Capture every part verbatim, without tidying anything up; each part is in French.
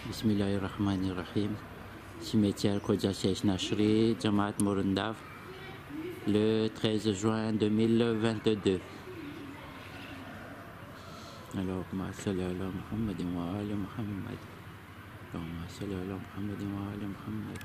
Bismillahirrahmanirrahim. Cimetière Khoja Cheikh Nashri, Jamaat Morundav, le treize juin deux mille vingt-deux. Allahumma salli ala Muhammad wa ala Muhammad. Allahumma salli ala Muhammad wa ala Muhammad.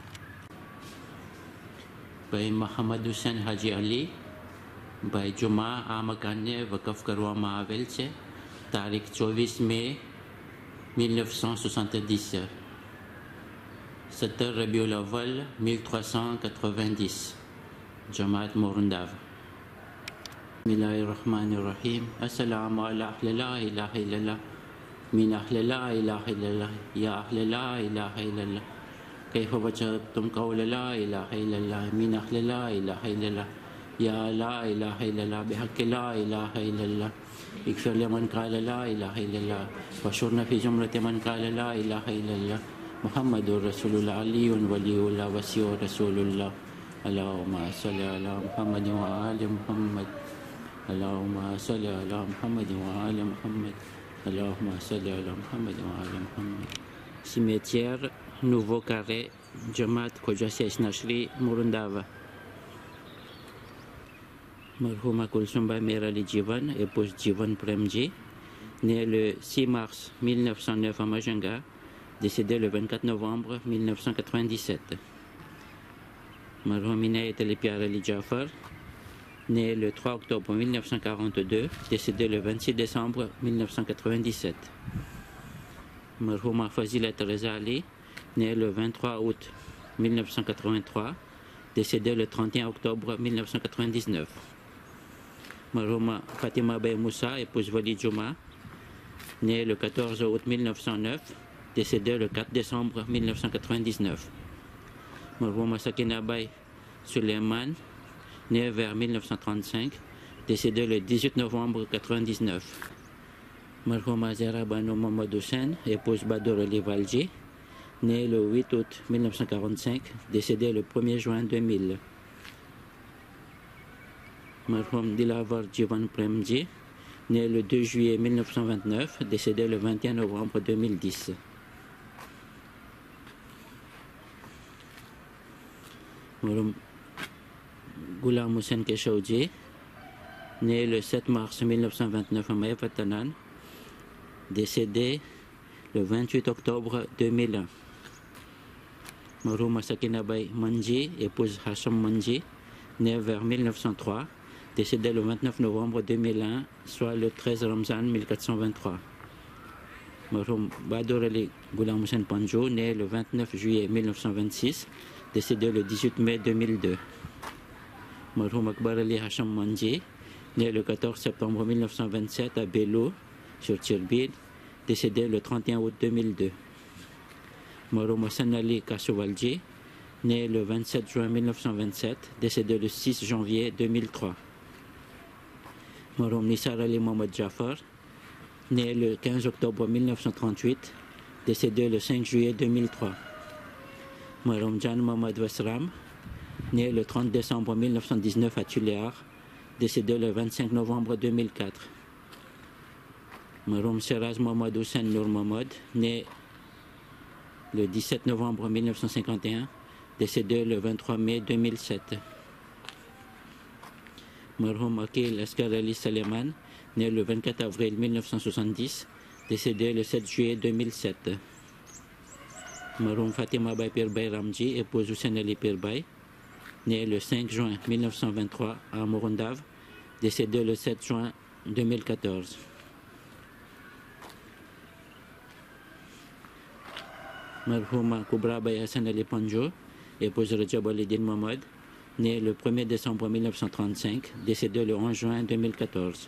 By Muhammad Hussain Haji Ali, by Juma Amakane Vakaf કરવામાં આવેલ છે તારીખ ચોવીસ મે mille neuf cent soixante-dix, સત્તર Rabiul Awwal mille trois cent quatre-vingt-dix, Jamaat Morundav. Bismillahirrahmanirrahim. Assalamu ala ahli la ilaha illallah, min ahli la ilaha illallah, ya ahli la ilaha illallah. كيف وجدتم قول لا إله إلا الله من أهل لا إله إلا الله يا لا إله إلا الله بحق لا إله إلا الله اغفر لمن قال لا إله إلا الله واشرنا في جمرة من قال لا إله إلا الله محمد رسول الله علي ولي الله وسيع رسول الله اللهم صل على محمد وآل محمد اللهم صل على محمد وآل محمد اللهم صل على محمد وآل محمد. Cimetière Nouveau Carré, Jamaat Khoja Cheikh Nashri, Morundav. Marhuma Kulsumba Merali Jivan, épouse Jivan Premji, née le six mars mille neuf cent neuf à Majanga, décédée le vingt-quatre novembre mille neuf cent quatre-vingt-dix-sept. Marhumina Etelipiar Ali Jafar, née le trois octobre mille neuf cent quarante-deux, décédée le vingt-six décembre mille neuf cent quatre-vingt-dix-sept. Marhuma Fazila Teresa Ali, née le vingt-trois août mille neuf cent quatre-vingt-trois, décédée le trente et un octobre mille neuf cent quatre-vingt-dix-neuf. Marhuma Fatima Bay Moussa, épouse Wali Juma, née le quatorze août mille neuf cent neuf, décédée le quatre décembre mille neuf cent quatre-vingt-dix-neuf. Marhuma Sakina Bay Suleiman, née vers mille neuf cent trente-cinq, décédée le dix-huit novembre mille neuf cent quatre-vingt-dix-neuf. Marhuma Zahra Banu Mohamed Hussain, épouse Badour Ali Valji, née le huit août mille neuf cent quarante-cinq, décédée le premier juin deux mille. Marhum Dilavar Jivan Premji, né le deux juillet mille neuf cent vingt-neuf, décédé le vingt et un novembre deux mille dix. Marhum Ghulam Hussain Keshawji, né le sept mars mille neuf cent vingt-neuf à Mayapatanan, décédé le vingt-huit octobre deux mille un. Marhum Sakina Bay Manji, épouse Hasham Manji, née vers mille neuf cent trois, décédée le vingt-neuf novembre deux mille un, soit le treize Ramzan mille quatre cent vingt-trois. Marhum Badour Ali Ghulam Hussain Panjo, né le vingt-neuf juillet mille neuf cent vingt-six, décédé le dix-huit mai deux mille deux. Marhum Akbar Ali Hasham Manji, né le quatorze septembre mille neuf cent vingt-sept à Belou, sur Tirbil, décédé le trente et un août deux mille deux. Marhum Hassan Ali Kasouvalji, né le vingt-sept juin mille neuf cent vingt-sept, décédé le six janvier deux mille trois. Marhum Nisar Ali Mohamed Jafar, né le quinze octobre mille neuf cent trente-huit, décédé le cinq juillet deux mille trois. Marhum Jan Mohamed Wasram, né le trente décembre mille neuf cent dix-neuf à Tuléar, décédé le vingt-cinq novembre deux mille quatre. Marhum Seraz Mohamed Hussain Nour Mohamed, né le dix-sept novembre mille neuf cent cinquante et un, décédé le vingt-trois mai deux mille sept. Marhum Akil Askar Ali Saleman, né le vingt-quatre avril mille neuf cent soixante-dix, décédé le sept juillet deux mille sept. Marhum Fatima Bay Pirbay Ramji, épouse Hussain Ali Pirbay, né le cinq juin mille neuf cent vingt-trois à Morundav, décédé le sept juin deux mille quatorze. Marhuma Kubra Bay Hassan Ali Panjo, épouse Rajab Ali Din Mohamed, né le premier décembre mille neuf cent trente-cinq, décédé le onze juin deux mille quatorze.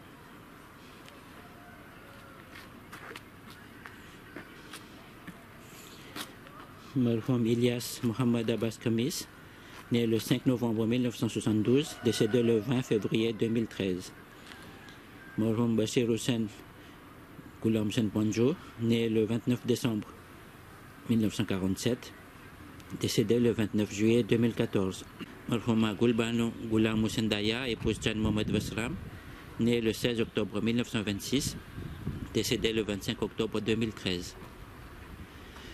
Marhum Ilyas Mohamed Abbas Kamis, né le cinq novembre mille neuf cent soixante-douze, décédé le vingt février deux mille treize. Marhum Bashir Hussain Ghulam Hussain Panjo, né le vingt-neuf décembre mille neuf cent quarante-sept, décédé le vingt-neuf juillet deux mille quatorze. Marhuma Gulbano Ghulam Hussain Daya, épouse Jan Mohamed Wasram, né le seize octobre mille neuf cent vingt-six, décédé le vingt-cinq octobre deux mille treize.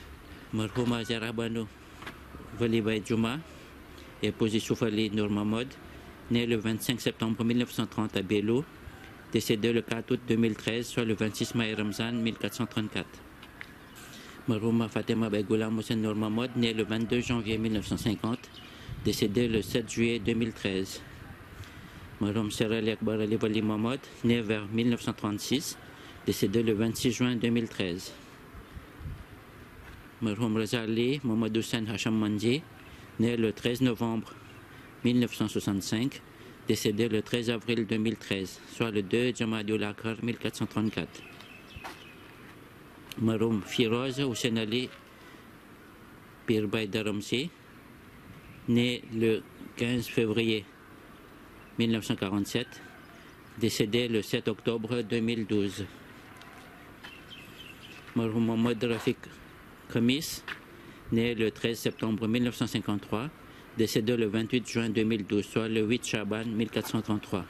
Marhouma Zahra Bano Walibay Juma, épouse Youssouf Ali Nour Mahmoud, né le vingt-cinq septembre mille neuf cent trente à Bello, décédé le quatre août deux mille treize, soit le vingt-six mai Ramzan mille quatre cent trente-quatre. Marhouma Fatima Bay Ghulam Hussein Nour Mahmoud, né le vingt-deux janvier mille neuf cent cinquante, décédé le sept juillet deux mille treize. Marhoum Serali Akbar Ali Wali Mahmoud, né vers mille neuf cent trente-six, décédé le vingt-six juin deux mille treize. Marhoum Raza Ali Mohamed Hussein Hacham Manji, né le treize novembre mille neuf cent soixante-cinq, décédé le treize avril deux mille treize, soit le deux Jamadul Akhar mille quatre cent trente-quatre. Marhoum Firoz Hussein Ali Pirbay Dharamsi, né le quinze février mille neuf cent quarante-sept, décédé le sept octobre deux mille douze. Marhoum Mohamed Rafik Khamis, né le treize septembre mille neuf cent cinquante-trois, décédé le vingt-huit juin deux mille douze, soit le huit Shaban mille quatre cent trente-trois.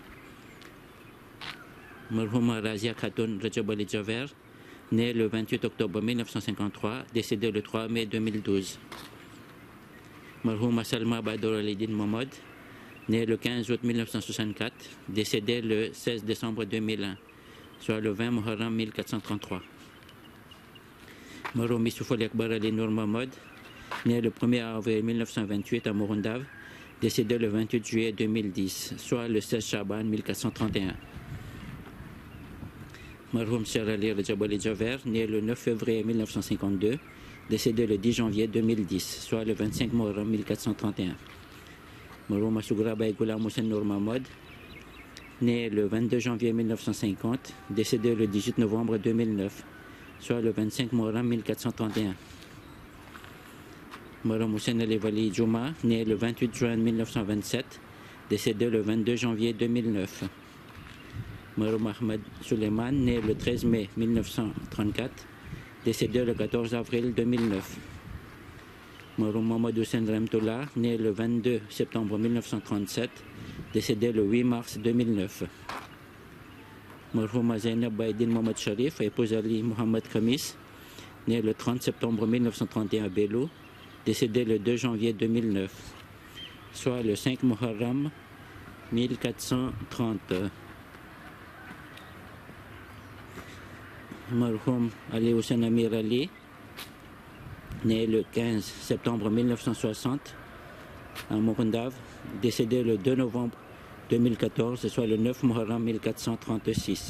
Marhouma Razia Khatoun Rajab Ali Javer, né le vingt-huit octobre mille neuf cent cinquante-trois, décédé le trois mai deux mille douze. Marhouma Salma Badour Ali-Din Mohamed, né le quinze août mille neuf cent soixante-quatre, décédé le seize décembre deux mille un, soit le vingt Muharram mille quatre cent trente-trois. Marhoum Youssouf Ali Akbar Ali Nour Mahmoud, né le premier avril mille neuf cent vingt-huit à Morundav, décédé le vingt-huit juillet deux mille dix, soit le seize Shaban mille quatre cent trente et un. Marhoum Serali Rajab Ali Javer, né le neuf février mille neuf cent cinquante-deux, décédé le dix janvier deux mille dix, soit le vingt-cinq Muharram mille quatre cent trente et un. Marhouma Sougra Bay Ghulam Hussein Nour Mahmoud, né le vingt-deux janvier mille neuf cent cinquante, décédé le dix-huit novembre deux mille neuf, soit le vingt-cinq Muharram mille quatre cent trente et un. Marhoum Hussein Ali Wali Juma, né le vingt-huit juin mille neuf cent vingt-sept, décédé le vingt-deux janvier deux mille neuf. Marhoum Ahmed Suleiman, né le treize mai mille neuf cent trente-quatre, décédé le quatorze avril deux mille neuf. Marhoum Mohamed Hussein Ramtoullah, né le vingt-deux septembre mille neuf cent trente-sept, décédé le huit mars deux mille neuf. Marhouma Zainab Baydin Mohamed Sharif, épouse Ali Mohamed Khamis, né le trente septembre mille neuf cent trente et un à Bello, décédé le deux janvier deux mille neuf, soit le cinq Muharram mille quatre cent trente. Marhoum Ali Hussein Amir Ali, né le quinze septembre mille neuf cent soixante à Morundav, décédé le deux novembre deux mille quatorze, soit le neuf Muharram mille quatre cent trente-six.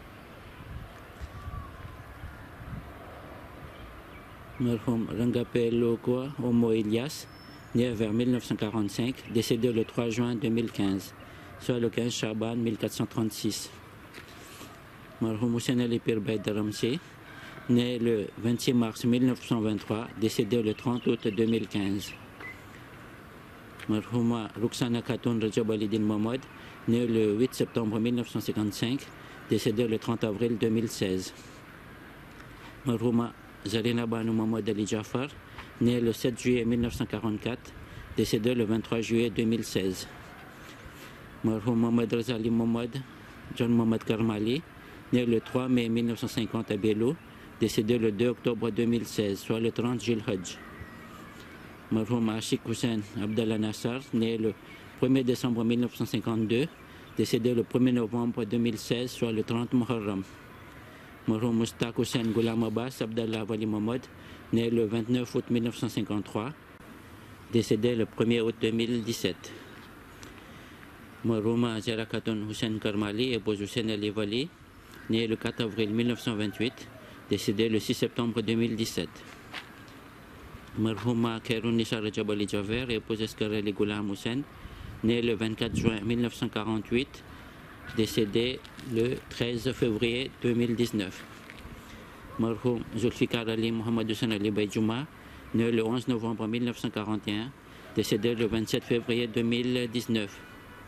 Marhoum Rangapelo Kwa Omo Ilyas, né vers mille neuf cent quarante-cinq, décédé le trois juin deux mille quinze, soit le quinze Shaban mille quatre cent trente-six. Marhoum Hussein Ali Pirbay Dharamsi, né le vingt-six mars mille neuf cent vingt-trois, décédé le trente août deux mille quinze. Marhouma Ruksana Khatoun Rajab Ali-Din Mahmoud, né le huit septembre mille neuf cent cinquante-cinq, décédé le trente avril deux mille seize. Marhouma Zarina Banu Mahmoud Ali Jafar, né le sept juillet mille neuf cent quarante-quatre, décédé le vingt-trois juillet deux mille seize. Marhoum Mohamed Razali Mahmoud John Mohamed Karmali, né le trois mai mille neuf cent cinquante à Bello, décédé le deux octobre deux mille seize, soit le trente Jil-Hajj. Marhoum Ashik Hussein Abdallah Nassar, né le premier décembre mille neuf cent cinquante-deux, décédé le premier novembre deux mille seize, soit le trente Muharram. Marhoum Mustaq Hussein Ghulam Abbas Abdallah Wali Mahmoud, né le vingt-neuf août mille neuf cent cinquante-trois, décédé le premier août deux mille dix-sept. Marhouma Zahra Khatoun Hussein Karmali, épouse Hussein Ali Wali, né le quatre avril mille neuf cent vingt-huit, décédé le six septembre deux mille dix-sept. Marhouma Khairun Nisa Rajab Ali Javer, épouse Askar Ali Ghulam Hussein, né le vingt-quatre juin mille neuf cent quarante-huit, décédé le treize février deux mille dix-neuf. Marhoum Zulfikar Ali Mohamed Hussein Ali Bay Juma, né le onze novembre mille neuf cent quarante et un, décédé le vingt-sept février deux mille dix-neuf.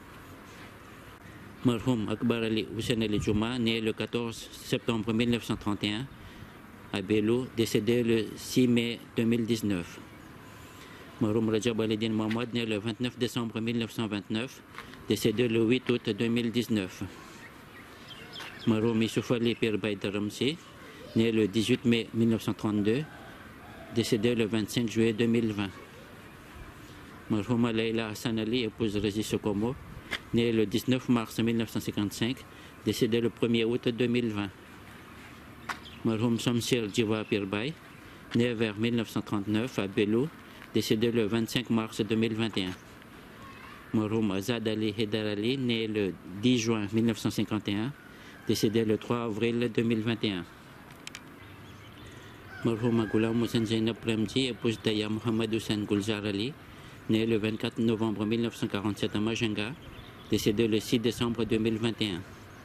Marhoum Akbar Ali Hussein Ali Juma, né le quatorze septembre mille neuf cent trente et un à Bello, décédé le six mai deux mille dix-neuf. Marhoum Rajab Ali-Din Mahmoud, né le vingt-neuf décembre mille neuf cent vingt-neuf, décédé le huit août deux mille dix-neuf. Marhoum Youssouf Ali Pirbay Dharamsi, né le dix-huit mai mille neuf cent trente-deux, décédée le vingt-cinq juillet deux mille vingt. Marhouma Leila Hassan Ali, épouse Razi Sokomo, née le dix-neuf mars mille neuf cent cinquante-cinq, décédée le premier août deux mille vingt. Marhoum Shamsir Jiwa Pirbay, né vers mille neuf cent trente-neuf à Belou, décédé le vingt-cinq mars deux mille vingt et un. Marhoum Azad Ali Hedar Ali, né le dix juin mille neuf cent cinquante et un, décédé le trois avril deux mille vingt et un. Marhoum Ghulam Hussain Zainab Premji, épouse d'Aya Mohamed Hussain Gulzar Ali, né le vingt-quatre novembre mille neuf cent quarante-sept à Majenga, décédé le six décembre deux mille vingt et un.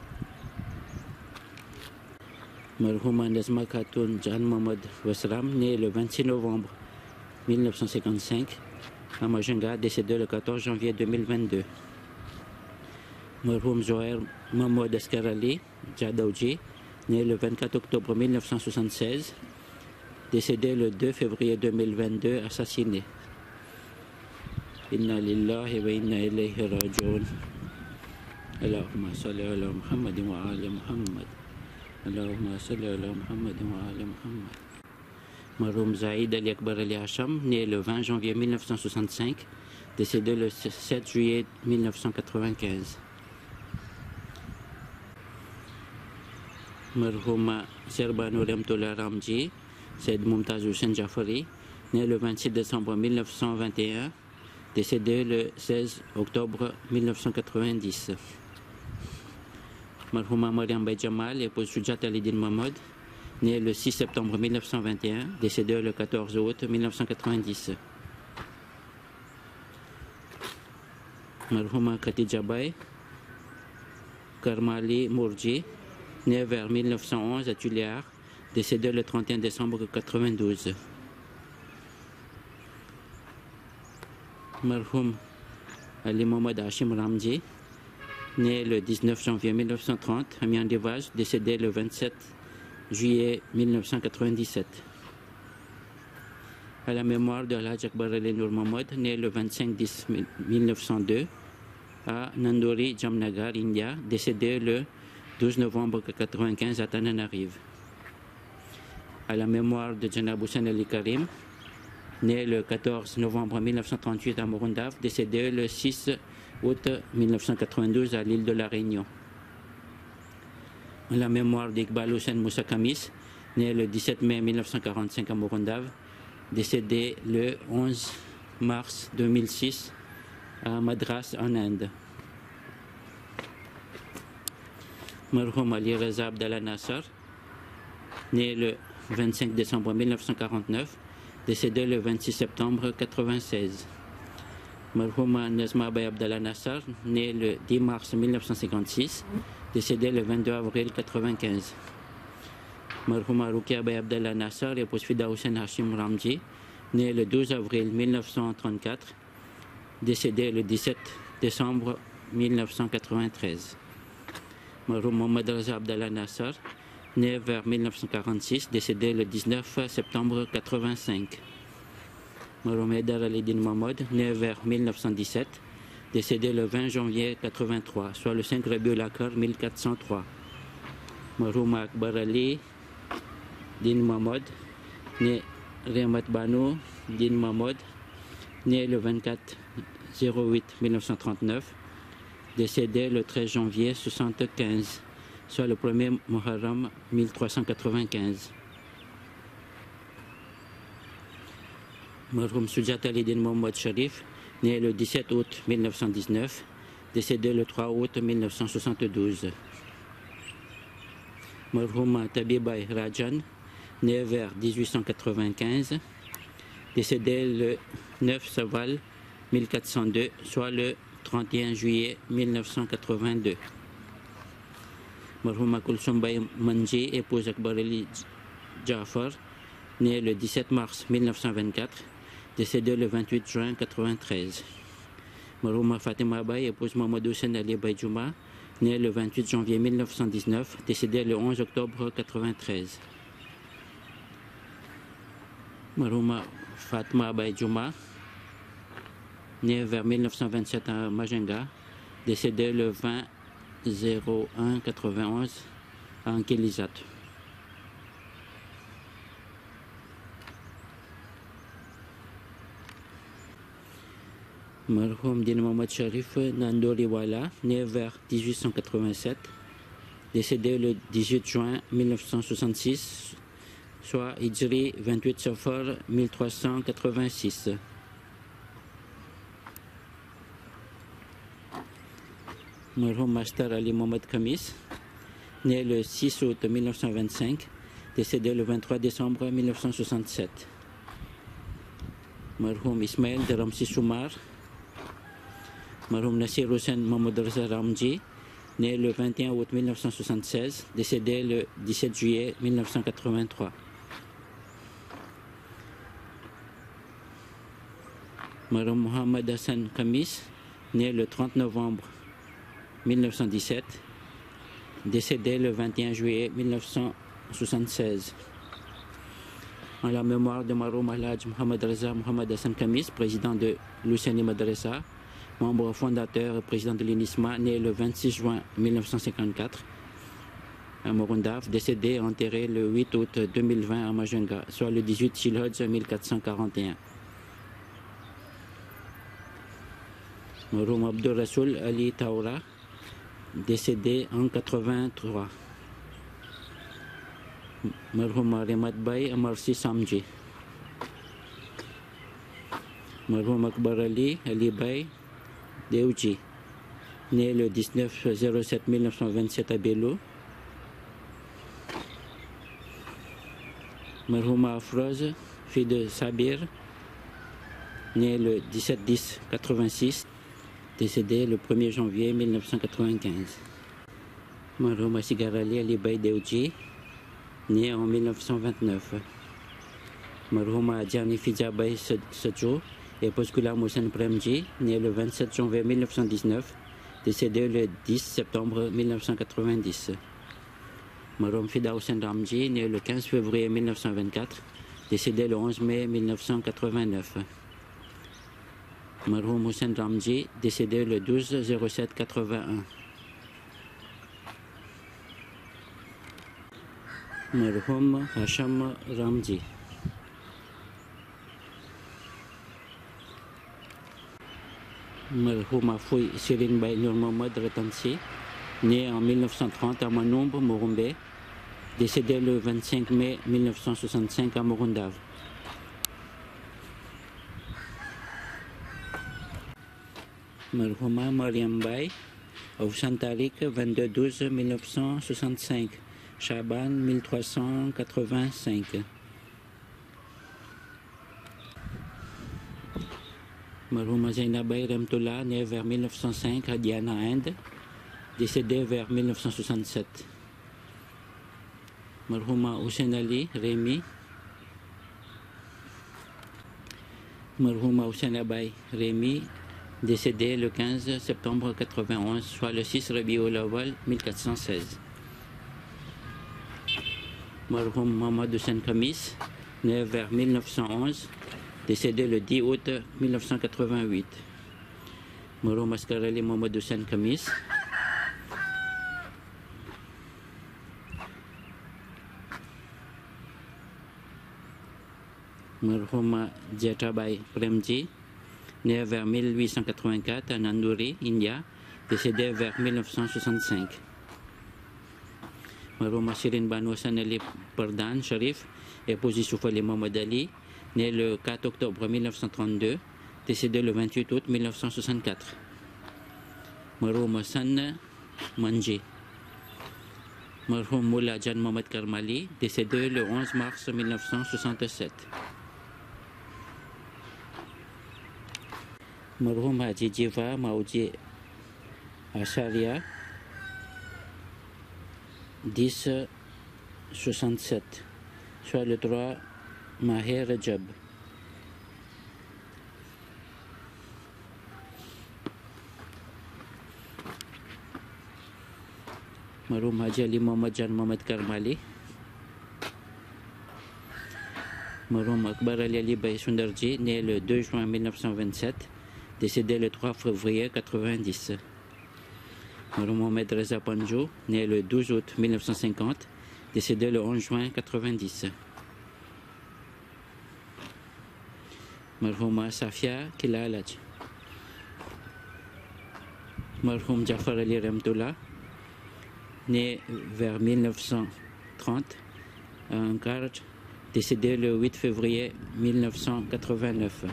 Marhouma Nazma Khatoun Jan Mohamed Wasram, né le vingt-six novembre mille neuf cent cinquante-cinq à Majenga, décédé le quatorze janvier deux mille vingt-deux. Marhoum Zohair Mahmoud Askar Ali Jadawji, né le vingt-quatre octobre mille neuf cent soixante-seize, décédé le deux février deux mille vingt-deux, assassiné. Inna lillahi wa inna ilayhi raji'un. Allahumma salli ala Muhammad wa ala Muhammad. Allahumma salli ala Muhammad wa ala Muhammad. Marhoum Zaïd Ali Akbar Ali Hacham, né le vingt janvier mille neuf cent soixante-cinq, décédé le sept juillet mille neuf cent quatre-vingt-quinze. Marhouma Serbano Remtola Ramji, Said Mumtaz Hussein Jafari, né le vingt-six décembre mille neuf cent vingt et un, décédé le seize octobre mille neuf cent quatre-vingt-dix. Marhouma Mariam Bay Jamal, épouse Sujat Ali-Din Mahmoud, né le six septembre mille neuf cent vingt et un, décédé le quatorze août mille neuf cent quatre-vingt-dix. Marhouma Khatija Bay Karmali Mourji, né vers mille neuf cent onze à Tuliar, décédé le trente et un décembre quatre-vingt-douze. Marhoum Ali Mohamed Hashim Ramji, né le dix-neuf janvier mille neuf cent trente à Miandivage, décédé le vingt-sept juillet mille neuf cent quatre-vingt-dix-sept. À la mémoire de Alhaj Akbar Ali Nour Mahmoud, né le vingt-cinq dix mille neuf cent deux à Nandori, Jamnagar, India, décédé le douze novembre mille neuf cent quatre-vingt-quinze à Tananarive. À la mémoire de Janab Hussain Ali Karim, né le quatorze novembre mille neuf cent trente-huit à Morundaf, décédé le six août mille neuf cent quatre-vingt-douze à l'île de la Réunion. À la mémoire d'Iqbal Hussain Moussa Kamis, né le dix-sept mai mille neuf cent quarante-cinq à Morundaf, décédé le onze mars deux mille six à Madras en Inde. Marhoum Ali Reza Abdallah Nasser, né le vingt-cinq décembre mille neuf cent quarante-neuf, décédé le vingt-six septembre mille neuf cent quatre-vingt-seize. Marhouma Nazma Bay Abdallah Nasser, né le dix mars mille neuf cent cinquante-six, décédé le vingt-deux avril mille neuf cent quatre-vingt-quinze. Marhouma Rukia Bay Abdallah Nasser, épouse Fida Hussein Hashim Ramji, né le douze avril mille neuf cent trente-quatre, décédé le dix-sept décembre mille neuf cent quatre-vingt-treize. Marhoum Mohamed Raza Abdallah Nasser, né vers mille neuf cent quarante-six, décédé le dix-neuf septembre mille neuf cent quatre-vingt-cinq. Marhoum Hedar Ali-Din Mahmoud, né vers mille neuf cent dix-sept, décédé le vingt janvier mille neuf cent quatre-vingt-trois, soit le cinq Rabiul Akhar mille quatre cent trois. Marhoum Akbar Ali Din Mahmoud, né Rehmat Banu Din Mahmoud, né le vingt-quatre huit mille neuf cent trente-neuf, décédé le treize janvier mille neuf cent soixante-quinze, soit le premier Muharram mille trois cent quatre-vingt-quinze. Marhoum Sujat Ali-Din Mahmoud Sharif, né le dix-sept août mille neuf cent dix-neuf, décédé le trois août mille neuf cent soixante-douze. Marhoum Tabibay Rajan, né vers dix-huit cent quatre-vingt-quinze, décédé le neuf Saval mille quatre cent deux, soit le trente et un juillet mille neuf cent quatre-vingt-deux. Marhouma Kulsum Bay Manji, épouse Akbar Ali Jafar, né le dix-sept mars mille neuf cent vingt-quatre, décédé le vingt-huit juin mille neuf cent quatre-vingt-treize. Marhouma Fatima Bay, épouse Mohamed Hussein Ali Bayjouma, né le vingt-huit janvier mille neuf cent dix-neuf, décédé le onze octobre mille neuf cent quatre-vingt-treize. Marhouma Fatma Bayjouma, né vers mille neuf cent vingt-sept à Majenga, décédé le vingt zéro un quatre-vingt-onze à Ankelizat. Marhum Din Mohammad Sharif Nandoriwala, né vers dix-huit cent quatre-vingt-sept, décédé le dix-huit juin mille neuf cent soixante-six, soit Hijri vingt-huit Safar mille trois cent quatre-vingt-six. Marhum Master Ali Mohammad Khamis, né le six août mille neuf cent vingt-cinq, décédé le vingt-trois décembre mille neuf cent soixante-sept. Marhum Ismail de Ramsi Soumar, Marhum Nasir Hussain Mohammad Raza Ramji, né le vingt et un août mille neuf cent soixante-seize, décédé le dix-sept juillet mille neuf cent quatre-vingt-trois. Marhum Mohammad Hassan Khamis, né le trente novembre mille neuf cent dix-sept, décédé le vingt et un juillet mille neuf cent soixante-seize. En la mémoire de Marhum Alhaj Mohammad Raza Mohammad Hassan Khamis, président de l'Husseini Madrasa, membre fondateur et président de l'UNISMA, né le vingt-six juin mille neuf cent cinquante-quatre à Morundaf, décédé et enterré le huit août deux mille vingt à Majenga, soit le dix-huit Shilhadj mille quatre cent quarante et un. Marhum Abdul Rasoul Ali Taoura, décédé en quatre-vingt-trois. Marhum Marimat Bay Amarsi Samji. Marhum Akbar Ali Ali Bay Deuji, né le dix-neuf zéro sept mille neuf cent vingt-sept à Belou. Marhuma Afroz, fille de Sabir, né le dix-sept dix quatre-vingt-six, décédé le premier janvier mille neuf cent quatre-vingt-quinze. Marhuma Sigarali Ali Bay Deuji, né en mille neuf cent vingt-neuf. Marhuma Djani Fidjabay Sadjo, épouse Ghulam Hussain Premji, né le vingt-sept janvier mille neuf cent dix-neuf, décédé le dix septembre mille neuf cent quatre-vingt-dix. Marhum Fida Hussain Ramji, né le quinze février mille neuf cent vingt-quatre, décédé le onze mai mille neuf cent quatre-vingt-neuf. Marhum Hussain Ramji, décédé le douze zéro sept quatre-vingt-un. Marhum Hasham Ramji. Marhum Fouy Sirin Bay Nur Mohammad Ratansi, né en mille neuf cent trente à Manoumbe, Morumbe, décédé le vingt-cinq mai mille neuf cent soixante-cinq à Morundav. Marhuma Mariam Bay, Aufsan Tariq, vingt-deux douze mille neuf cent soixante-cinq, Chaban mille trois cent quatre-vingt-cinq. Marhuma Zainab Bay Remtoula, né vers mille neuf cent cinq à Diana, Inde, décédé vers mille neuf cent soixante-sept. Marhuma Hussein Ali Rémi, Marhuma Hussein Abay Rémi, décédé le quinze septembre quatre-vingt-onze, soit le six Rabiul Awal mille quatre cent seize. Marhum Mohammad Hussain Khamis, né vers mille neuf cent onze, décédé le dix août mille neuf cent quatre-vingt-huit. Marhum Askar Ali Mohammad Hussain Khamis. Marhum Jethabay Premji, né vers mille huit cent quatre-vingt-quatre à Nanduri, India, décédé vers mille neuf cent soixante-cinq. Marhum Shirin Banu Hassan Ali Pardan Sharif, épouse Youssouf Ali Mohammad Ali, né le quatre octobre mille neuf cent trente-deux, décédé le vingt-huit août mille neuf cent soixante-quatre. Marhum Hassan Manji. Marhum Mullah Jan Mohammad Karmali, décédé le onze mars mille neuf cent soixante-sept. Marhum Haji Jiva Maouji Asharia, dix soixante-sept, soit le trois Maher Rajab. Marhum Haji Ali Mohammad Jan Mohammad Karmali. Marhum Akbar Ali Ali Bay Sundarji, né le deux juin mille neuf cent vingt-sept, décédé le trois février quatre-vingt-dix. Marhum Mohamed Reza Panjou, né le douze août mille neuf cent cinquante, décédé le onze juin quatre-vingt-dix. Marhuma Safia Kilalaj. Marhoum Jafar Ali Ramtoula, né vers mille neuf cent trente à Ankara, décédé le huit février mille neuf cent quatre-vingt-neuf.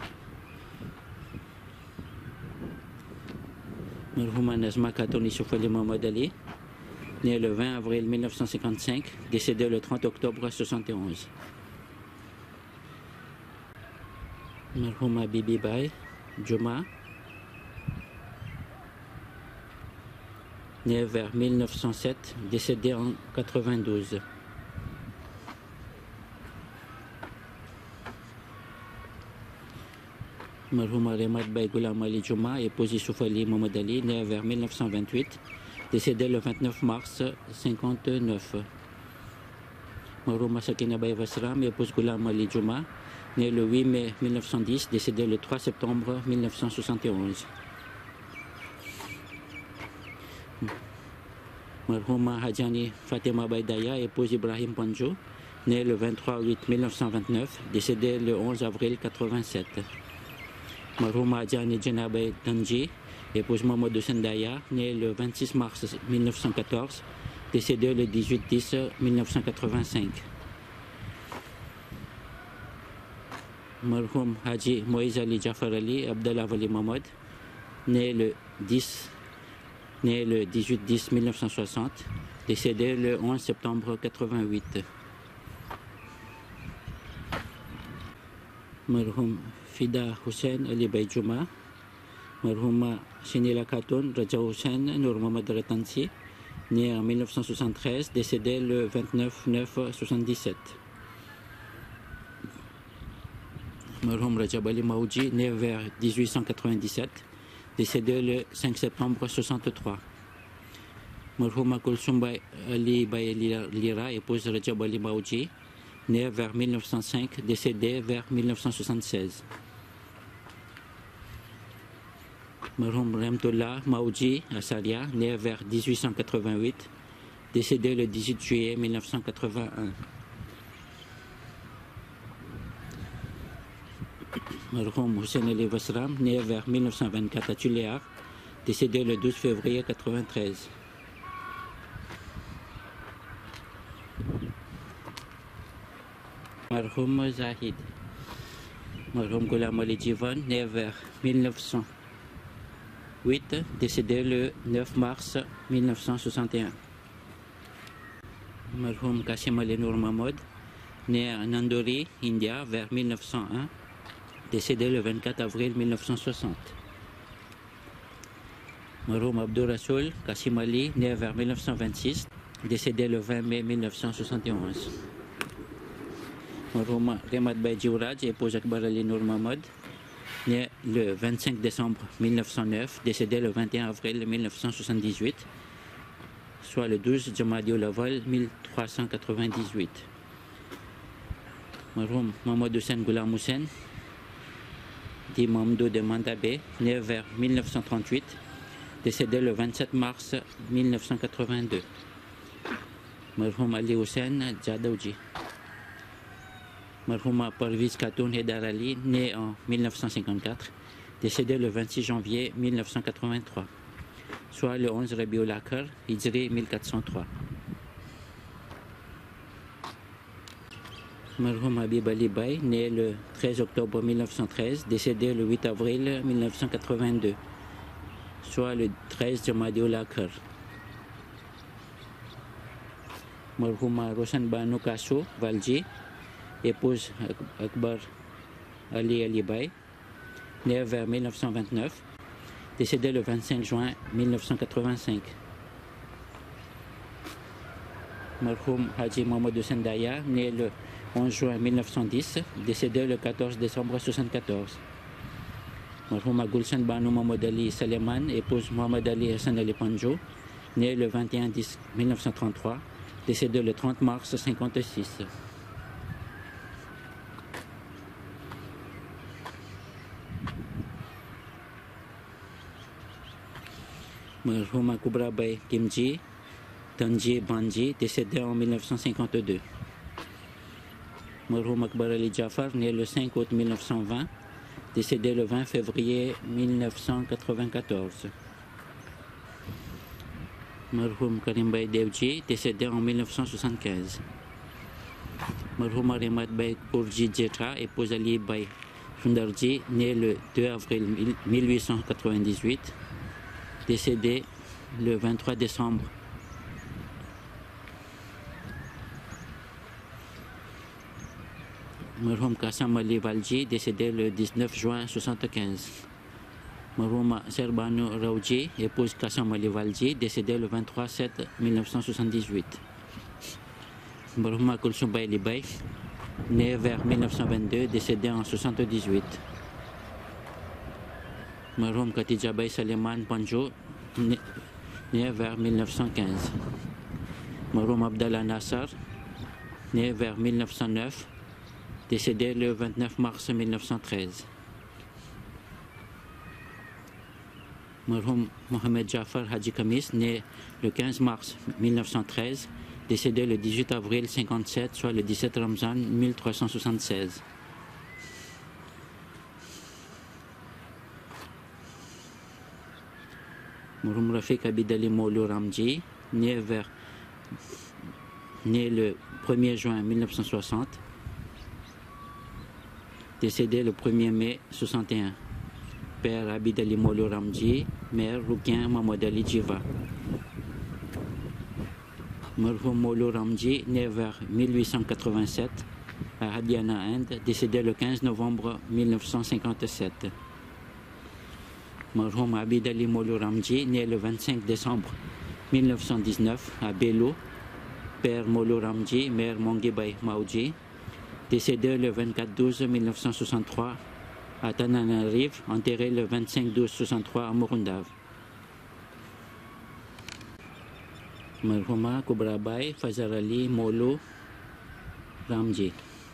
Marhouma Nazma Khatun Youssouf Ali Mohamed Ali, né le vingt avril mille neuf cent cinquante-cinq, décédé le trente octobre soixante et onze. Marhouma Bibi Bai Juma, né vers mille neuf cent sept, décédé en quatre-vingt-douze. Marhouma Remad Bai Ghulam Ali Juma, épouse Youssouf Ali Mohamed Ali, né vers mille neuf cent vingt-huit, décédé le vingt-neuf mars cinquante-neuf. Marhouma Sakina Bai Vasram, épouse Ghulam Ali Juma, né le huit mai mille neuf cent dix, décédé le trois septembre mille neuf cent soixante et onze. Marhouma Hadjani Fatima Baydaya, épouse Ibrahim Panjo, né le vingt-trois août mille neuf cent vingt-neuf, décédé le onze avril quatre-vingt-sept. Marhouma Hadjani Djenabay Tanji, épouse Mamadou Sendaya, né le vingt-six mars mille neuf cent quatorze, décédé le dix-huit dix mille neuf cent quatre-vingt-cinq. Marhoum Haji Moïse Ali Jafar Ali Abdallah Wali Mahmoud, né le dix né le dix-huit dix mille neuf cent soixante, décédé le onze septembre quatre-vingt-huit. Marhoum Fida Hussein Ali Baïdjouma, Marhouma Shinila Khatun Raja Hussein Nour Mohamed Ratansi, né en mille neuf cent soixante-treize, décédé le vingt-neuf neuf soixante-dix-sept. Marhoum Rajab Ali Maouji, né vers dix-huit cent quatre-vingt-dix-sept, décédé le cinq septembre soixante-trois. Marhouma Kulsum Ali Baye Lira, épouse Rajab Ali Maouji, né vers mille neuf cent cinq, décédé vers mille neuf cent soixante-seize. Marhoum Ramtoula Maouji Assaria, né vers dix-huit cent quatre-vingt-huit, décédé le dix-huit juillet mille neuf cent quatre-vingt-un. Marhoum Hussein Ali Vasram, né vers mille neuf cent vingt-quatre à Tuléar, décédé le douze février quatre-vingt-treize. Marhoum Zahid, Marhoum Ghulam Ali Jivan, né vers mille neuf cent huit, décédé le neuf mars mille neuf cent soixante et un. Marhoum Qasim Ali Nour Mahmoud, né à Nandori, India, vers mille neuf cent un, décédé le vingt-quatre avril mille neuf cent soixante. Marhoum Abdou Rasoul Qasim Ali, né vers mille neuf cent vingt-six, décédé le vingt mai mille neuf cent soixante et onze. Marhoum Remad Bai Djivraj, épouse Akbar Ali Nour Mahmoud, né le vingt-cinq décembre mille neuf cent neuf, décédé le vingt et un avril mille neuf cent soixante-dix-huit, soit le douze Jamadi Awal mille trois cent quatre-vingt-dix-huit. Marhoum Mamadou Hussein Ghulam Hussein, dit Mamdou de Mandabé, né vers mille neuf cent trente-huit, décédé le vingt-sept mars mille neuf cent quatre-vingt-deux. Marhoum Ali Hussein Jadawji. Marhouma Parviz Khatun Hedar Ali, né en mille neuf cent cinquante-quatre, décédé le vingt-six janvier mille neuf cent quatre-vingt-trois, soit le onze Rabiul Akhir, Hijri mille quatre cent trois. Marhoum Habib Ali Bai, né le treize octobre mille neuf cent treize, décédé le huit avril mille neuf cent quatre-vingt-deux, soit le treize Jamadiul Akhir. Marhouma Roshan Banu Kassou Valji, épouse Akbar Ali Ali Bai, né vers mille neuf cent vingt-neuf, décédé le vingt-cinq juin mille neuf cent quatre-vingt-cinq. Marhoum Haji Mamadou Sendaya, né le onze juin mille neuf cent dix, décédé le quatorze décembre soixante-quatorze. Marhouma Gulshan Banu Mohamed Ali Saleman, épouse Mohamed Ali Hassan Ali Panjo, né le vingt et un dix mille neuf cent trente-trois, décédé le trente mars cinquante-six. Marhouma Kubra Bai Kimji Tanji Banji, décédé en mille neuf cent cinquante-deux. Marhoum Akbar Ali Jafar, né le cinq août mille neuf cent vingt, décédé le vingt février mille neuf cent quatre-vingt-quatorze. Marhum Karim Bhai Devji, décédé en mille neuf cent soixante-quinze. Marhum Arimat Bhai Kourji Jetha, épouse Ali Bhai Sundarji, né le deux avril mille huit cent quatre-vingt-dix-huit, décédé le vingt-trois décembre. Marhum Kassam Ali Valji, décédé le dix-neuf juin soixante-quinze. Marhum Sherbanu Raoji, épouse Kassam Ali Valji, décédé le vingt-trois sept mille neuf cent soixante-dix-huit. Marhum Kulsum Bhai Libay, né vers mille neuf cent vingt-deux, décédé en soixante-dix-huit. Marhum Khatija Bhai Saleman Panjo, né, né vers mille neuf cent quinze. Marhum Abdallah Nassar, né vers mille neuf cent neuf, décédé le vingt-neuf mars mille neuf cent treize. Marhum Mohamed Jafar Haji Kamis, né le quinze mars mille neuf cent treize, décédé le dix-huit avril cinquante-sept, soit le dix-sept Ramzan mille trois cent soixante-seize. Marhum Rafiq Abidali Molo Ramji, né, vers, né le premier juin mille neuf cent soixante, décédé le premier mai soixante et un. Père Abidali Molo Ramji, mère Rukin Mahmoud Ali Jiva. Marhum Molo Ramji, né vers mille huit cent quatre-vingt-sept à Haryana, Inde, décédé le quinze novembre mille neuf cent cinquante-sept. Marhum Abidali Molo Ramji, né le vingt-cinq décembre mille neuf cent dix-neuf à Bello, père Molo Ramji, mère Mongibai Maouji, décédé le vingt-quatre douze mille neuf cent soixante-trois à Tananarive, enterré le vingt-cinq douze soixante-trois à Morundav. Marhuma Kubrabai Fazar Ali Molo Ramji.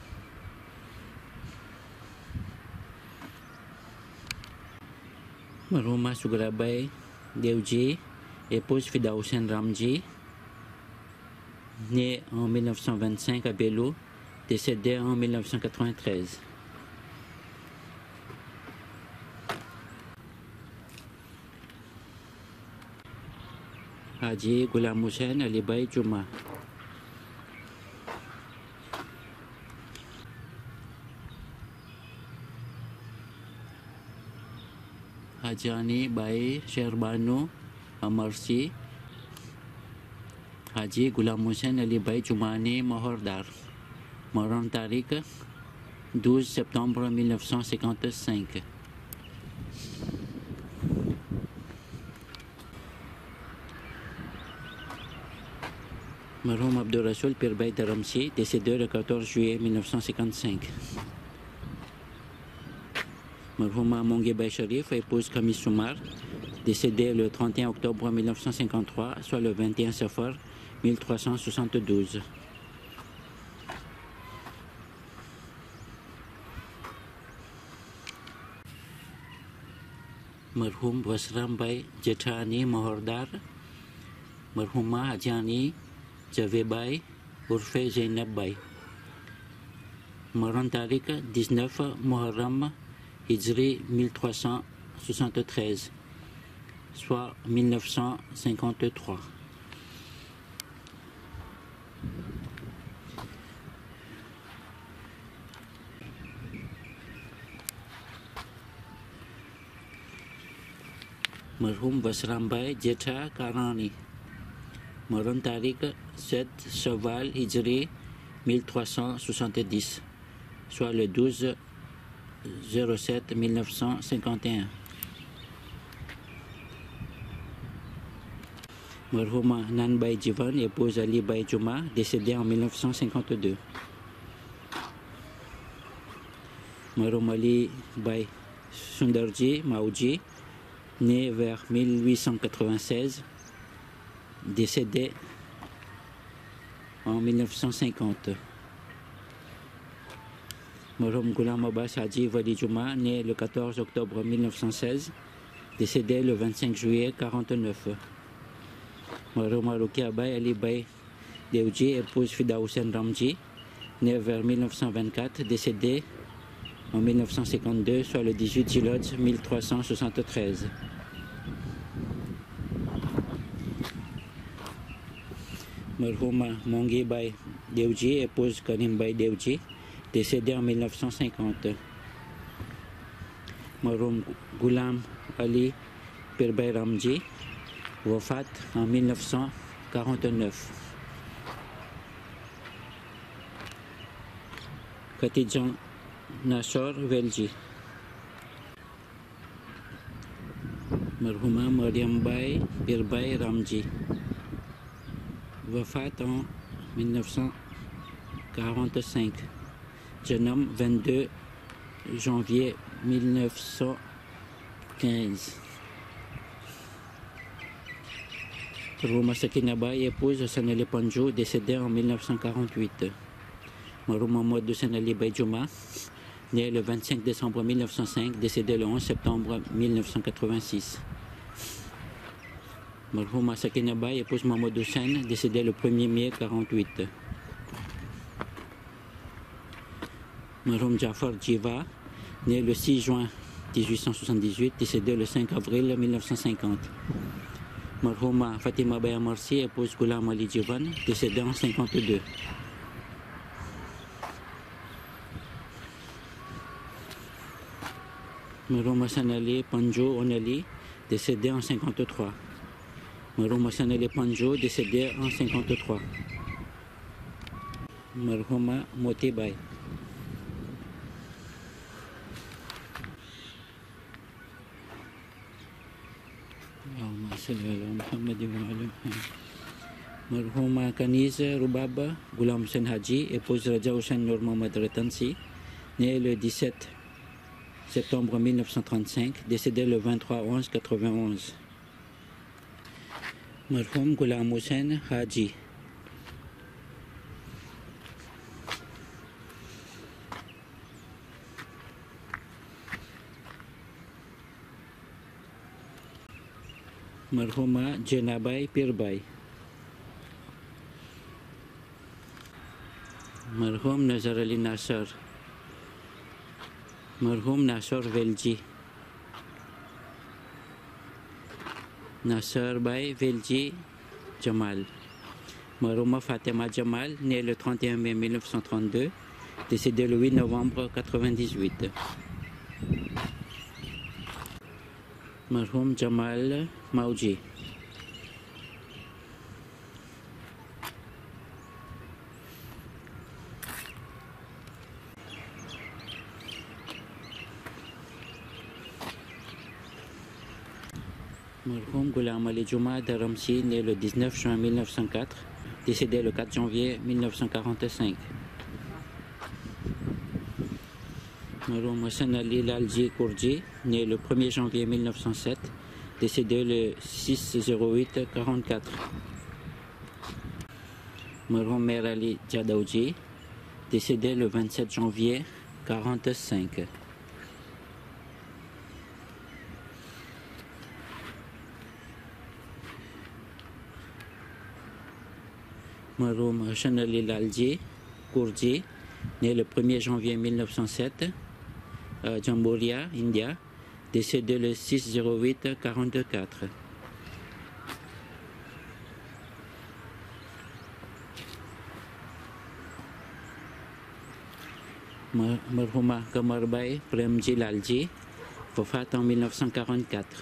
Marhuma Sugrabai Devji, épouse Fida Hussain Ramji, née en mille neuf cent vingt-cinq à Bello, décédée en mille neuf cent quatre-vingt-treize. Haji Ghulam Hussain Ali Bhai Juma. Hajani Bhai Sherbanu Amarsi, Haji Ghulam Hussain Ali Bhai Jumani Mohordar. Moran Tariq, douze septembre mille neuf cent cinquante-cinq. Marhum Abdul Rasoul Pirbhai Dharamsi, décédé le quatorze juillet mille neuf cent cinquante-cinq. Marhuma Mongi Bhai Sharif, épouse Kamis Soumar, décédé le trente et un octobre mille neuf cent cinquante-trois, soit le vingt et un Safar mille trois cent soixante-douze. Marhum Wasram Bhai Jethani Mohordar, Marhuma Hajani Javebai Urfe Zainab Bhai. Moran Tariq, dix-neuf Muharram Hijri mille trois cent soixante-treize, soit mille neuf cent cinquante-trois. Marhum Wasram Bhai Jetha Karani, Moran Tariq, sept Shawwal Hijri mille trois cent soixante-dix, soit le douze zéro sept mille neuf cent cinquante et un. Marhuma Nan Bhai Jivan, épouse Ali Bhai Juma, décédé en mille neuf cent cinquante-deux. Marhum Ali Bhai Sundarji Maouji, né vers mille huit cent quatre-vingt-seize, décédé en mille neuf cent cinquante. Marhum Ghulam Abbas Haji Wali Juma, né le quatorze octobre mille neuf cent seize, décédé le vingt-cinq juillet quarante-neuf. Marhum Rukia Bhai Ali Bhai Devji, épouse Fida Hussain Ramji, né vers mille neuf cent vingt-quatre, décédé en mille neuf cent cinquante-deux, soit le dix-huit Jilod mille trois cent soixante-treize. Marhouma Mongi Bai Dewji, épouse Karim Bai Dewji, décédé en mille neuf cent cinquante. Marhoum Ghulam Ali Pirbhai Ramji, wafat en mille neuf cent quarante-neuf. Khatidjan Nashor Velji. Marhouma Mariam Bai Pirbhai Ramji, wafat en mille neuf cent quarante-cinq. Jeune homme, vingt-deux janvier mille neuf cent quinze. Marhouma Sakina Bai, épouse Hassan Ali Panjou, décédée en mille neuf cent quarante-huit. Marhouma Mamadou Hassan Ali Bai Djouma, né le vingt-cinq décembre mille neuf cent cinq, décédé le onze septembre mille neuf cent quatre-vingt-six. Marhouma Sakina Bai, épouse Mamadou Sen, décédé le premier mai quarante-huit. Marhoum Jafar Jiva, né le six juin mille huit cent soixante-dix-huit, décédé le cinq avril mille neuf cent cinquante. Marhouma Fatima Bai Amarsi, épouse Ghulam Ali Jivan, décédé en cinquante-deux. Marhoum Hassan Ali Panjou Onali, décédé en cinquante-trois. Marhoum Hassan Ali Panjou, décédé en cinquante-trois. Marhouma Moti Bai. Marhouma Kaniz Rubaba Ghulam Hussain Haji, épouse Raja Hussain Noor Mohammad Ratansi, né le dix-sept septembre mille neuf cent trente-cinq, décédé le vingt-trois onze quatre-vingt-onze. Marhoum Ghulam Hussain Haji. Marhouma Jenabai Pirbhai. Marhoum Nazar Ali Nasser. Marhoum Nasser Velji. Nasser Bai Velji Jamal. Marhouma Fatima Jamal, née le trente et un mai mille neuf cent trente-deux, décédée le huit novembre quatre-vingt-dix-huit. Marhoum Jamal Mauji. Marhoum Ghulam Ali Djouma Dharamsi, né le dix-neuf juin mille neuf cent quatre, décédé le quatre janvier mille neuf cent quarante-cinq. Marhoum Hassan Ali Lalji Kourji, né le premier janvier mille neuf cent sept, décédé le six zéro huit quarante-quatre. Marhoum Mer Ali Djadaouji, décédé le vingt-sept janvier quarante-cinq. Marhoum Hassan Ali Lalji Kourji, né le premier janvier mille neuf cent sept, à Jamburia, India, décédé le six zéro huit quarante-quatre. Marhouma Kamarbai Premji Lalji, wafat en mille neuf cent quarante-quatre.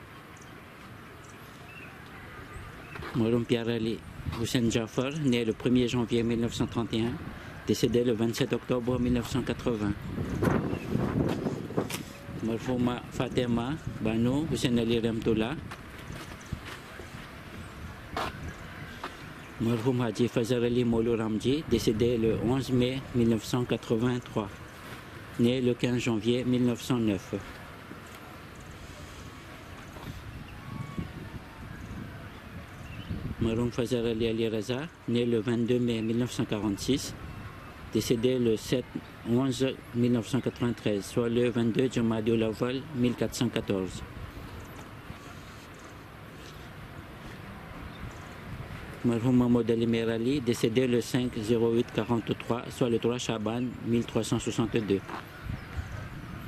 Marhoum Pierre Ali Hussain Jafar, né le premier janvier mille neuf cent trente et un, décédé le vingt-sept octobre mille neuf cent quatre-vingts. Marhouma Fatima Banu Hussain Ali Ramtullah. Marhoum Haji Fazar Ali Molo Ramji, décédé le onze mai mille neuf cent quatre-vingt-trois, né le quinze janvier mille neuf cent neuf. Marhoum Fazar Ali Ali Raza, né le vingt-deux mai mille neuf cent quarante-six, décédé le sept onze mille neuf cent quatre-vingt-treize, soit le vingt-deux Jamadiul Awwal mille quatre cent quatorze. Marhoum Mahmoud Ali Merali, décédé le cinq zéro huit quarante-trois, soit le trois Chaban mille trois cent soixante-deux.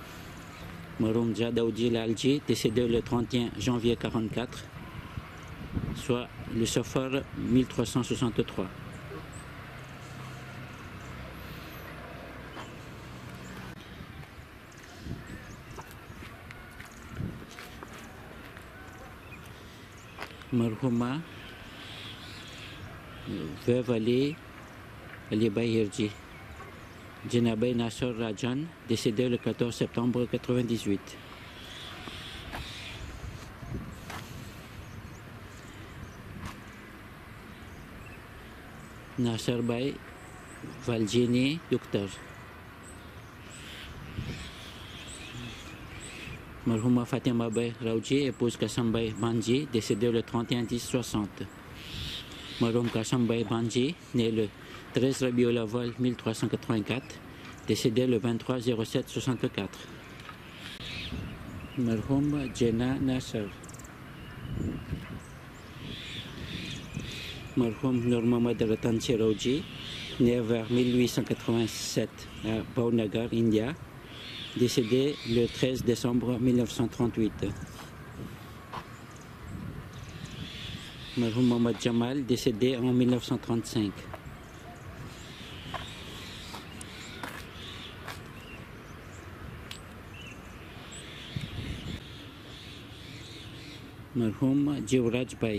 Marhoum Jadaoudi Lalji, décédé le trente et un janvier quarante-quatre. soit le Safar mille trois cent soixante-trois. Marhouma veuve Ali Ali Bahirji, Jinabay Nasser Rajan, décédé le quatorze septembre quatre-vingt-dix-huit. Nasser Bay Valjini Docteur. Marhouma Fatima Bay Raouji, épouse Kassam Bay Banji, décédé le trente et un dix soixante. Marhoum Kassam Bay Banji, né le treize Rabiul Awwal mille trois cent quatre-vingt-quatre, décédé le vingt-trois zéro sept soixante-quatre. Marhoum Jena Nasser. Marhoum Nur Mohammad Ratan Raouji, né vers mille huit cent quatre-vingt-sept à Bhavnagar, India, décédé le treize décembre mille neuf cent trente-huit. Marhoum Mohammad Jamal, décédé en mille neuf cent trente-cinq. Marhoum Jivraj Bhai.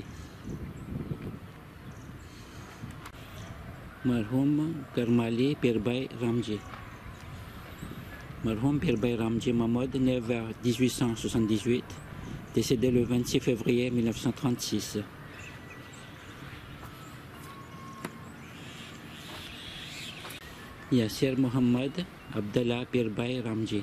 Marhoum Karmali Pirbhai Ramji. Marhoum Pirbhai Ramji Mahmoud, né vers dix-huit cent soixante-dix-huit, décédé le vingt-six février mille neuf cent trente-six. Yasir Mohammad Abdallah Pirbhai Ramji.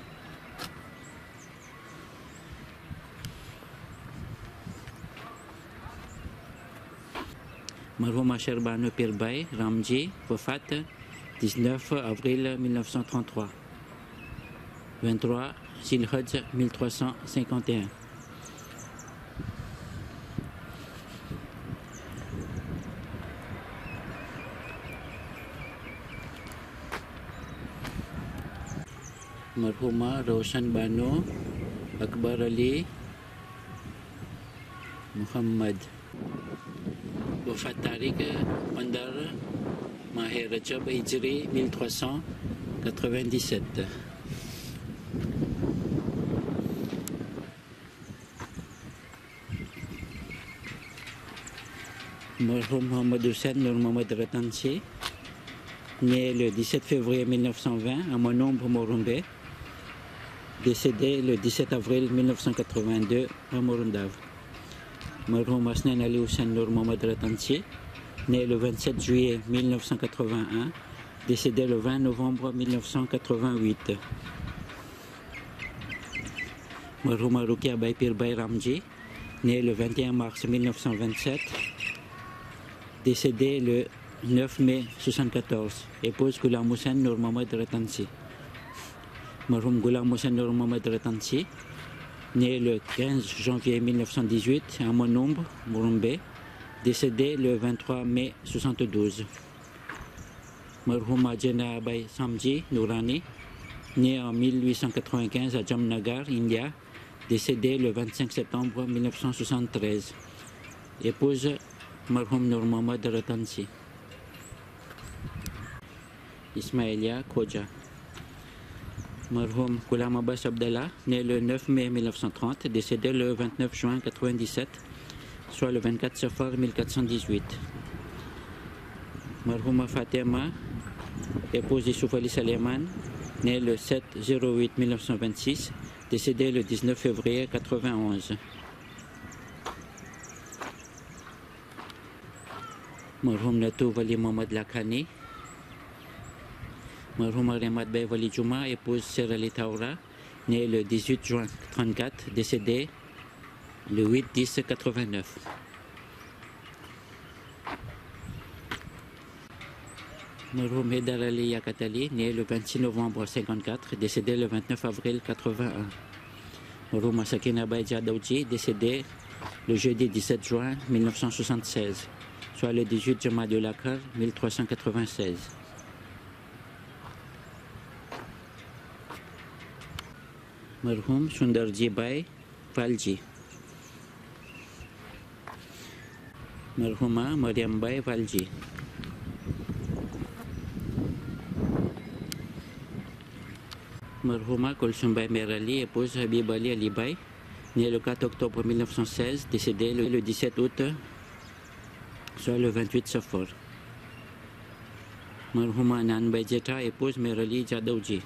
Marhoum Asher Banu Pirbhai Ramji, wafat dix-neuf avril mille neuf cent trente-trois, vingt-trois Zilhadj mille trois cent cinquante et un. Marhouma Roshan Banu Akbar Ali Muhammad, wafat tarik Pandar Mahe Rajab Hijri mille trois cent quatre-vingt-dix-sept. Marhoum Mohammad Hussain Nur Mohammad Ratansi, né le dix-sept février mille neuf cent vingt à Monombre, Morumbe, décédé le dix-sept avril mille neuf cent quatre-vingt-deux à Morundav. Marhoum Hasnan Ali Hussain Nur Mohammad Ratansi, né le vingt-sept juillet mille neuf cent quatre-vingt-un, décédé le vingt novembre mille neuf cent quatre-vingt-huit. Marhoum Rukia Bai Pirbhai Ramji, né le vingt et un mars mille neuf cent vingt-sept, décédé le neuf mai soixante-quatorze, épouse Ghulam Hussain Nur Mohammad Ratansi. Marhoum Ghulam Hussain Nur Mohammad Ratansi, né le quinze janvier mille neuf cent dix-huit à Monombre, Morumbe, décédé le vingt-trois mai soixante-douze. Marhoum Ajena Bai Samji Nourani, né en mille huit cent quatre-vingt-quinze à Jamnagar, India, décédé le vingt-cinq septembre mille neuf cent soixante-treize, épouse Marhoum Nur Mohammad Ratansi. Ismaïlia Khoja. Marhoum Ghulam Abbas Abdallah, né le neuf mai mille neuf cent trente, décédé le vingt-neuf juin quatre-vingt-dix-sept, soit le vingt-quatre Safar mille quatre cent dix-huit. Marhouma Fatima, épouse d'Issouf Ali Saleyman, né le sept zéro huit mille neuf cent vingt-six, décédé le dix-neuf février quatre-vingt-onze. Marhoum Natou Wali Mohammad Lakhani. Marhoum Remad Bey Wali Juma, épouse Serali Taoura, né le dix-huit juin trente-quatre, décédé le huit dix quatre-vingt-neuf. Marhoum Hedar Ali Yakatali, né le vingt-six novembre cinquante-quatre, décédé le vingt-neuf avril quatre-vingt-un. Marhoum Sakina Bay Jadawji, décédé le jeudi dix-sept juin mille neuf cent soixante-seize, soit le dix-huit Jamadul Akhar mille trois cent quatre-vingt-seize. Marhoum Sundarji Bai Palji, Marhuma Mariam Bai Valji. Marhuma Kulsum Bai Merali, épouse Habib Ali Ali Bai, né le quatre octobre mille neuf cent seize, décédé le dix-sept août, soit le vingt-huit Safar. Marhuma Nan Bai Jeta, épouse Merali Jadawji.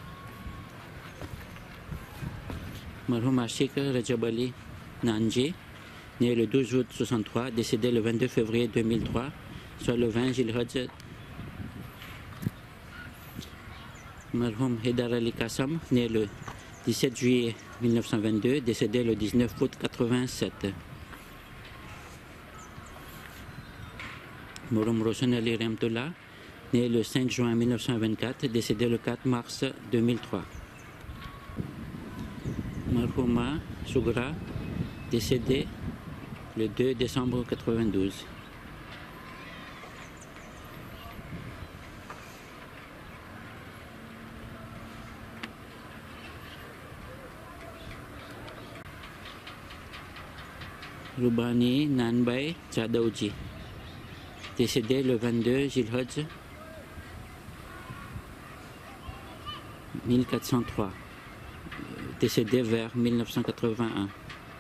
Marhuma Sheikh Rajab Ali Nanji, né le douze août soixante-trois, décédé le vingt-deux février deux mille trois, soit le vingt Jilhadj. Marhum Hedar Ali Kassam, né le dix-sept juillet mille neuf cent vingt-deux, décédé le dix-neuf août quatre-vingt-sept. Morum Roshan Ali Ramtullah, né le cinq juin mille neuf cent vingt-quatre, décédé le quatre mars deux mille trois. Marhuma Sugra, décédé le deux décembre quatre-vingt-douze. Rubani Nanbai Jadawji, décédé le vingt-deux Jilhadj mille quatre cent trois, décédé vers mille neuf cent quatre-vingt-un.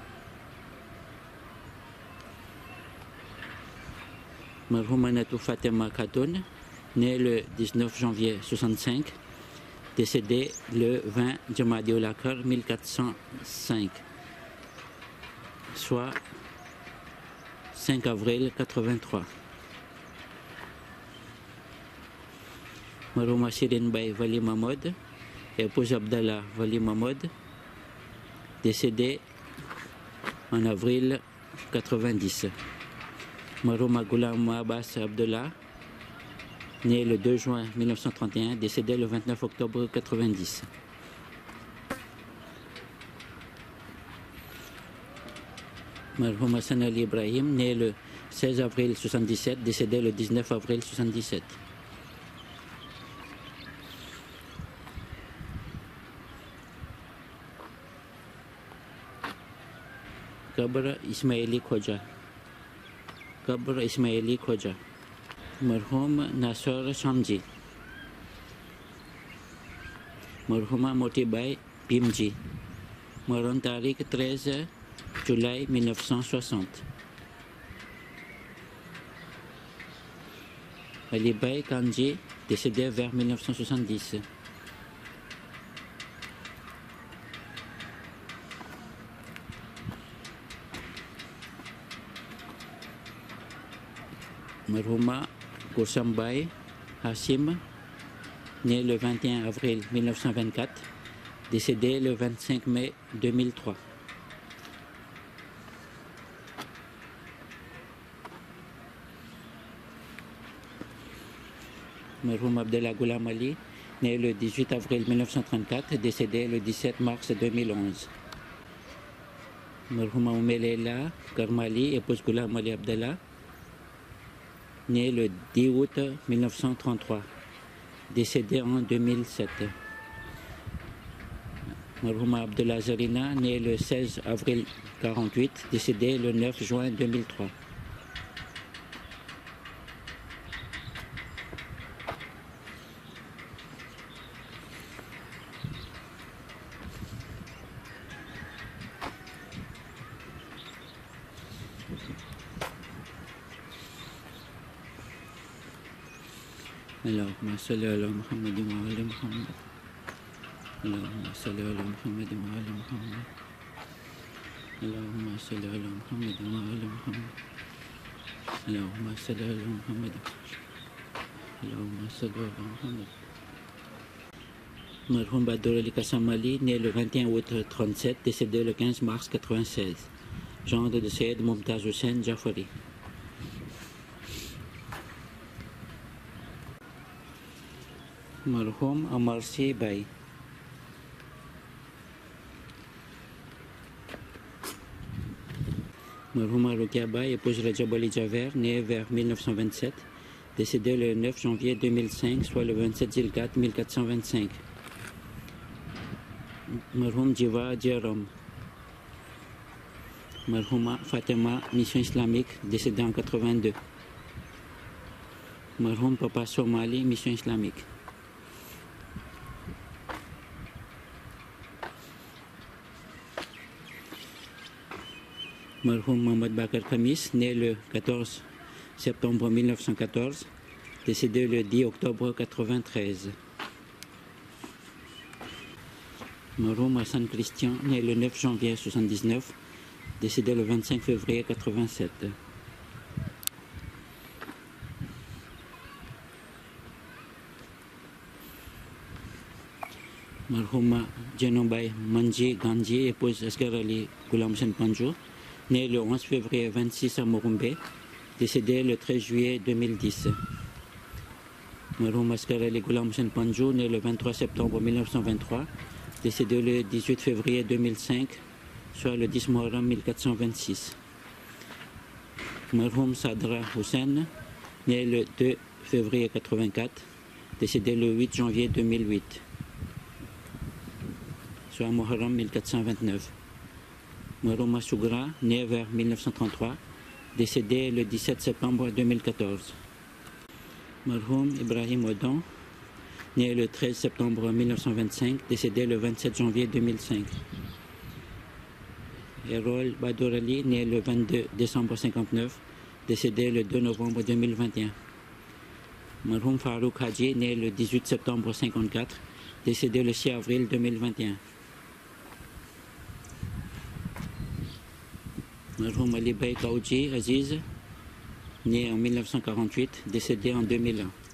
Marhuma Natou Fatima Khatoun, né le dix-neuf janvier soixante-cinq, décédé le vingt Jamadi ul Akhir mille quatre cent cinq, soit cinq avril quatre-vingt-trois. Marhuma Shirin Bai Wali Mahmoud, épouse Abdallah Wali Mahmoud, décédé en avril quatre-vingt-dix. Marhuma Ghulam Abbas Abdullah, né le deux juin mille neuf cent trente et un, décédé le vingt-neuf octobre quatre-vingt-dix. Marhum Hassan Ali Ibrahim, né le seize avril soixante-dix-sept, décédé le dix-neuf avril soixante-dix-sept. Qabr Ismaili Khoja. Qabr Ismaili Khoja. Marhum Nasser Shamji. Marhuma Motibai Bimji. Maron Tariq treize juillet mille neuf cent soixante. Ali Bai Kanji, décédé vers mille neuf cent soixante-dix. Marhuma Gosambai Hassim, né le vingt et un avril mille neuf cent vingt-quatre, décédé le vingt-cinq mai deux mille trois. Marhum Abdallah Ghulam Ali, né le dix-huit avril mille neuf cent trente-quatre, décédé le dix-sept mars deux mille onze. Marhuma Oumelela Karmali, épouse Ghulam Ali Abdallah, né le dix août mille neuf cent trente-trois, décédé en deux mille sept. Marhuma Abdullah Zarina, né le seize avril quarante-huit, décédé le neuf juin deux mille trois. اللهم صل على محمد وعلى محمد. اللهم صل على محمد وعلى محمد. اللهم صل على محمد وعلى محمد. اللهم صل على محمد. اللهم صل على محمد. Marhum Badr Ali Kassam Ali, né le vingt et un août trente-sept, décédé le quinze mars quatre-vingt-seize. Gendre de Syed Mumtaz Hussain Jafari. Marhum Amarsi Bai. Marhuma Rukia Bai, épouse Rajab Ali Javer, né vers mille neuf cent vingt-sept, décédé le neuf janvier deux mille cinq, soit le vingt-sept Zilkat mille quatre cent vingt-cinq. Marhum Jiva Djerom. Marhouma Fatima, mission islamique, décédée en quatre-vingt-deux. Marhoum Papa Somali, mission islamique. Marhoum Mohamed Bakar Khamis, né le quatorze septembre mille neuf cent quatorze, décédé le dix octobre quatre-vingt-treize. Marhoum Hassan Christian, né le neuf janvier soixante-dix-neuf, décédé le vingt-cinq février quatre-vingt-sept. Marhouma Djenombay Manji Gandhi, épouse Asghar Ali Ghulam Hussain Panju, né le onze février vingt-six à Moroumbé, décédé le treize juillet deux mille dix. Marhoum Asghar Ali Ghulam Hussain Panju, né le vingt-trois septembre mille neuf cent vingt-trois, décédé le dix-huit février deux mille cinq, soit le dix Muharram mille quatre cent vingt-six. Marhoum Sadra Hussain, né le deux février quatre-vingt-quatre, décédé le huit janvier deux mille huit, soit Muharram mille quatre cent vingt-neuf. Marhouma Sougra, né vers mille neuf cent trente-trois, décédé le dix-sept septembre deux mille quatorze. Marhoum Ibrahim Odon, né le treize septembre mille neuf cent vingt-cinq, décédé le vingt-sept janvier deux mille cinq. Erol Badour Ali, né le vingt-deux décembre cinquante-neuf, décédé le deux novembre deux mille vingt et un. Marhoum Farouk Hadji, né le dix-huit septembre cinquante-quatre, décédé le six avril deux mille vingt et un. Marhoum Ali Bey Kaouji Aziz, né en mille neuf cent quarante-huit, décédé en deux mille un.